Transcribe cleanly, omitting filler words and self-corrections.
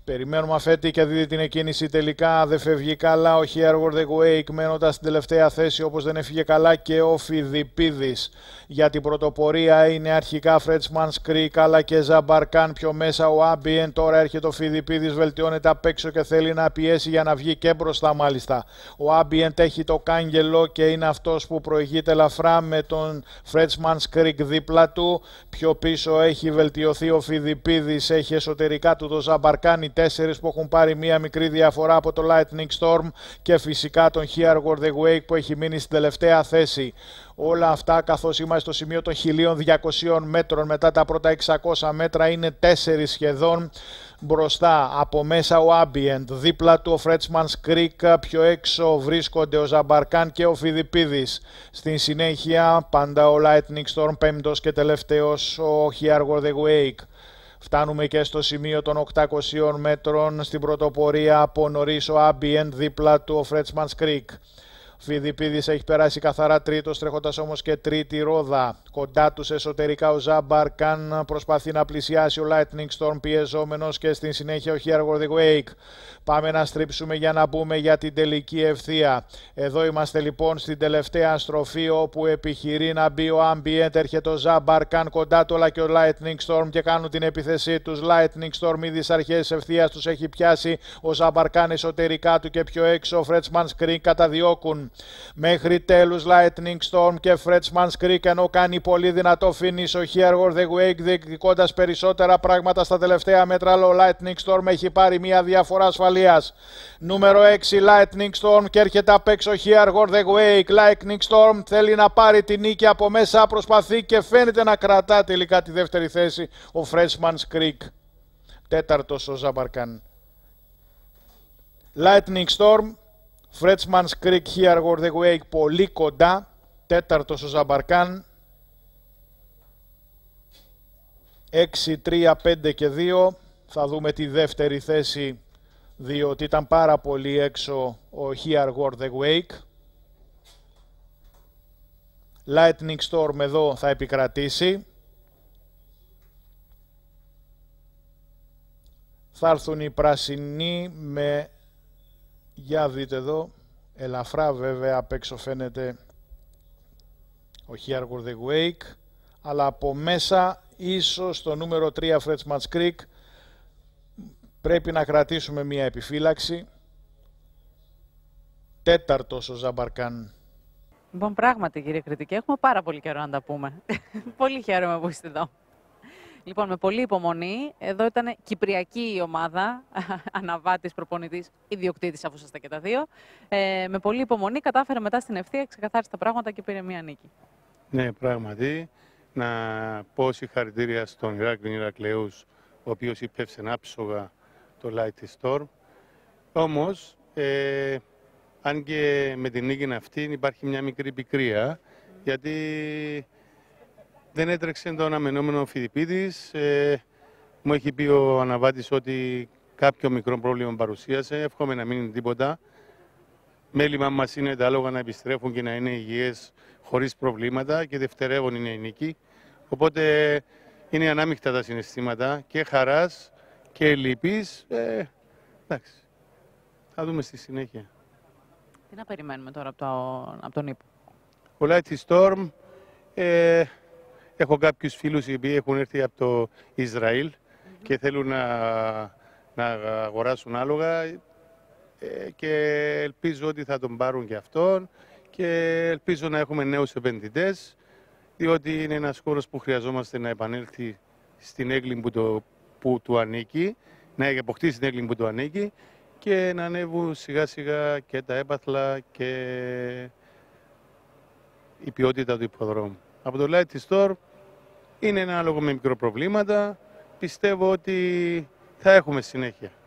Περιμένουμε αφέτη και δίδει την εκκίνηση τελικά. Δεν φεύγει καλά ο Here Were The Wake, μένοντας στην τελευταία θέση όπως δεν έφυγε καλά και ο Φιδιπίδης. Για την πρωτοπορία είναι αρχικά Frenchman's Creek αλλά και Ζαμπαρκάν πιο μέσα ο Ambient. Τώρα έρχεται ο Φιδιπίδης, βελτιώνεται απ' έξω και θέλει να πιέσει για να βγει και μπροστά μάλιστα. Ο Ambient έχει το κάγκελο και είναι αυτός που προηγείται ελαφρά με τον Frenchman's Creek δίπλα του. Πιο πίσω έχει βελτιωθεί ο Φιδιπίδης, έχει εσωτερικά του το Ζαμπαρκάν. 4 που έχουν πάρει μία μικρή διαφορά από το Lightning Storm και φυσικά τον Here Were The Wake που έχει μείνει στην τελευταία θέση. Όλα αυτά καθώς είμαστε στο σημείο των 1200 μέτρων μετά τα πρώτα 600 μέτρα είναι 4 σχεδόν μπροστά. Από μέσα ο Ambient, δίπλα του ο Frenchman's Creek, πιο έξω βρίσκονται ο Ζαμπαρκάν και ο Φιδιπίδης. Στην συνέχεια πάντα ο Lightning Storm, πέμπτος και τελευταίος ο Here Were The Wake. Φτάνουμε και στο σημείο των 800 μέτρων στην πρωτοπορία. Από νωρίς ο Ambient, δίπλα του ο Frenchman's Creek. Φιδιπίδης έχει περάσει καθαρά τρίτος, τρέχοντας όμως και τρίτη ρόδα. Κοντά τους εσωτερικά ο Ζαμπαρκάν προσπαθεί να πλησιάσει ο Lightning Storm πιεζόμενος και στην συνέχεια ο Here Were The Wake. Πάμε να στρίψουμε για να μπούμε για την τελική ευθεία. Εδώ είμαστε λοιπόν στην τελευταία στροφή όπου επιχειρεί να μπει ο Ambient. Έρχεται ο Ζαμπαρκάν κοντά του αλλά και ο Lightning Storm και κάνουν την επίθεσή τους. Lightning Storm ήδη στις αρχές ευθείας τους έχει πιάσει. Ο Ζαμπαρκάν εσωτερικά του και πιο έξω ο Frenchman's Creek καταδιώκουν. Μέχρι τέλους Lightning Storm και Frenchman's Creek ενώ κάνει πολύ δυνατό finish ο Here Were The Wake διεκδικώντας περισσότερα πράγματα στα τελευταία μέτρα, αλλά ο Lightning Storm έχει πάρει μια διαφορά ασφαλείας. Νούμερο 6 Lightning Storm και έρχεται απ' έξω Here Were The Wake. Lightning Storm θέλει να πάρει την νίκη από μέσα, προσπαθεί και φαίνεται να κρατά τελικά τη δεύτερη θέση ο Frenchman's Creek. Τέταρτος ο Ζαμπαρκάν. Lightning Storm, Frenchman's Creek, Here Were The Wake πολύ κοντά. Τέταρτος ο Ζαμπαρκάν. 6, 3, 5 και 2. Θα δούμε τη δεύτερη θέση διότι ήταν πάρα πολύ έξω ο Here Were The Wake. Lightning Storm εδώ θα επικρατήσει. Θα έρθουν οι πράσινοι με... Για δείτε εδώ, ελαφρά βέβαια απ' έξω φαίνεται ο Here Were The Wake, αλλά από μέσα ίσως το νούμερο 3 Frenchman's Creek πρέπει να κρατήσουμε μία επιφύλαξη. Τέταρτος ο Ζαμπαρκάν. Λοιπόν, πράγματι κύριε Κριτική, έχουμε πάρα πολύ καιρό να τα πούμε. Πολύ χαίρομαι που είστε εδώ. Λοιπόν, με πολλή υπομονή, εδώ ήταν κυπριακή η ομάδα, αναβάτης, προπονητής, ιδιοκτήτης, αφού είσαστε και τα δύο. Με πολλή υπομονή κατάφερε μετά στην ευθεία, ξεκαθάρισε τα πράγματα και πήρε μία νίκη. Ναι, πράγματι. Να πω συγχαρητήρια στον Ηράκλειο Ηρακλέους, ο οποίος υπέφερε άψογα το Lightning Storm. Όμως, αν και με την νίκη αυτή υπάρχει μια μικρή πικρία, γιατί δεν έτρεξε το αναμενόμενο Φιδιπίδης. Μου έχει πει ο αναβάτης ότι κάποιο μικρό πρόβλημα παρουσίασε. Εύχομαι να μην είναι τίποτα. Μέλημα μας είναι τα άλογα να επιστρέφουν και να είναι υγιές χωρίς προβλήματα και δευτερεύον είναι η νίκη. Οπότε είναι ανάμεικτα τα συναισθήματα και χαράς και λύπης. Εντάξει, θα δούμε στη συνέχεια. Τι να περιμένουμε τώρα από τον ύπο? Ο Lightning Storm, έχω κάποιους φίλους οι οποίοι έχουν έρθει από το Ισραήλ και θέλουν να αγοράσουν άλογα και ελπίζω ότι θα τον πάρουν και αυτόν και ελπίζω να έχουμε νέους επενδυτές, διότι είναι ένας χώρος που χρειαζόμαστε να επανέλθει στην έγκλη που του ανήκει, να αποκτήσει την έγκλη που του ανήκει και να ανέβουν σιγά σιγά και τα έπαθλα και η ποιότητα του υποδρόμου. Από το Lightning Storm είναι ένα άλογο με μικροπροβλήματα. Πιστεύω ότι θα έχουμε συνέχεια.